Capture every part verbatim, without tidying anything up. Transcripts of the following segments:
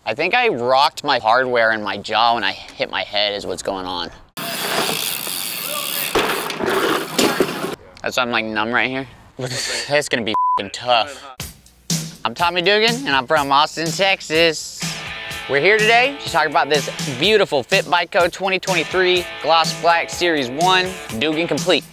I think I rocked my hardware in my jaw when I hit my head is what's going on. That's why I'm like numb right here. It's gonna be f***ing tough. I'm Tommy Dugan and I'm from Austin, Texas. We're here today to talk about this beautiful Fitbikeco twenty twenty-three Gloss Black Series one Dugan Complete.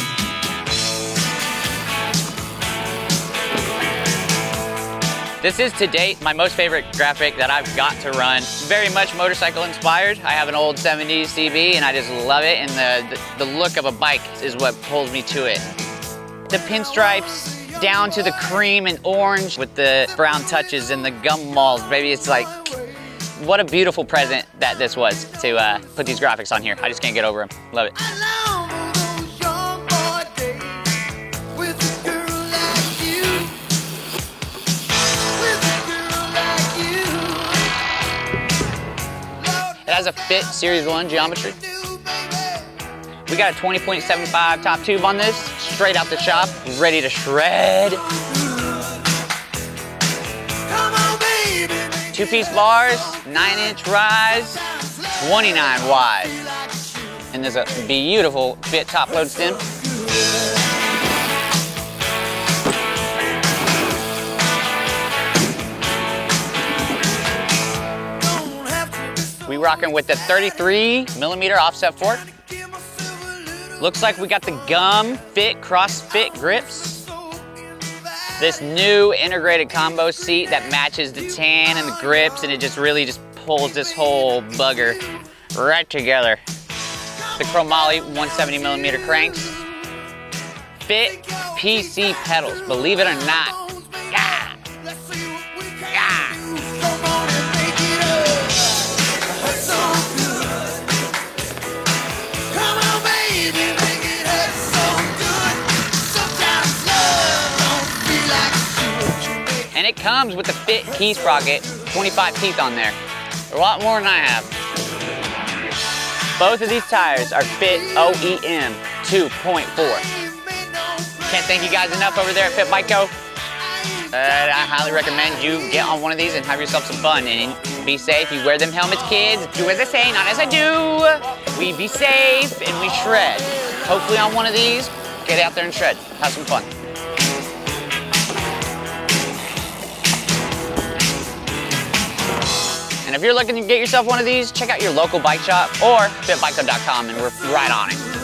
This is to date my most favorite graphic that I've got to run. Very much motorcycle inspired. I have an old seventies C B and I just love it, and the, the, the look of a bike is what pulls me to it. The pinstripes down to the cream and orange with the brown touches and the gum malls, baby. It's like, what a beautiful present that this was to uh, put these graphics on here. I just can't get over them. Love it. It has a Fit Series one geometry. We got a twenty point seven five top tube on this, straight out the shop, ready to shred. Two-piece bars, nine inch rise, twenty-nine wide. And there's a beautiful Fit top load stem. We rocking with the thirty-three millimeter offset fork. Looks like we got the gum fit cross fit grips. This new integrated combo seat that matches the tan and the grips, and it just really just pulls this whole bugger right together. The chromoly one seventy millimeter cranks. Fit P C pedals, believe it or not. Yeah. Yeah. And it comes with the Fit key sprocket, twenty-five teeth on there. A lot more than I have. Both of these tires are Fit O E M two point four. Can't thank you guys enough over there at Fitbikeco. Uh, I highly recommend you get on one of these and have yourself some fun and be safe. You wear them helmets, kids. Do as I say, not as I do. We be safe and we shred. Hopefully on one of these, get out there and shred. Have some fun. And if you're looking to get yourself one of these, check out your local bike shop or Fitbikeco dot com and we're right on it.